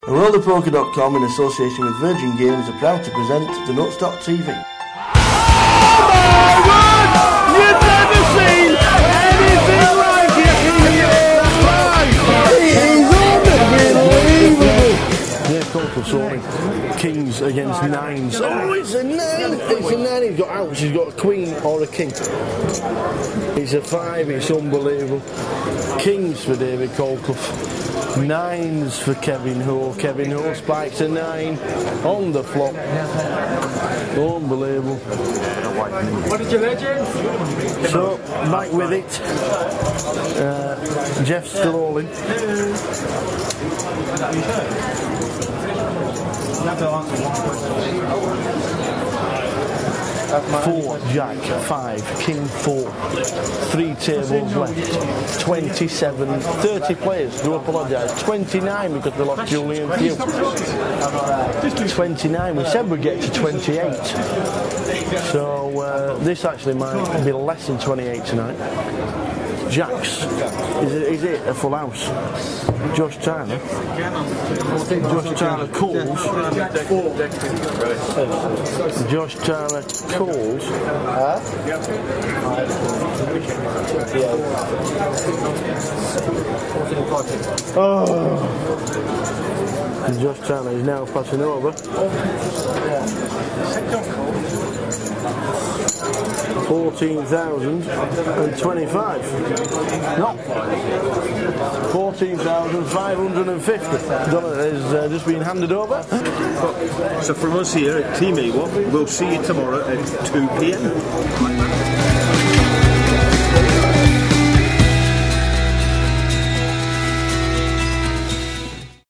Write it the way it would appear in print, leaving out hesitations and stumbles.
WorldofPoker.com, in association with Virgin Games, are proud to present the Nutstock TV. Oh my word! You've never seen anything like it in your life! It is unbelievable! Dave Colclough sorting kings against nines. Oh, it's a nine! It's a nine. He's got outs. He's got a queen or a king. It's a five. It's unbelievable. Kings for David Colclough. Nines for Kevin Ho. Kevin Ho spikes a nine on the flop. Unbelievable. What did you legend? So, back with it. Jeff's still all in. 4, Jack, 5, King 4, 3 tables left, 27, 30 players, do apologise, 29 because they lost Julian Pugh, 29, we said we'd get to 28, so this actually might be less than 28 tonight. Jacks, is it a full house? Josh Tyler. Josh Tyler calls. Josh Tyler calls. And Josh Tyler is now passing over. 14,025. No. 14,550. Donna has just been handed over. So from us here at Team E1, we'll see you tomorrow at 2 p.m.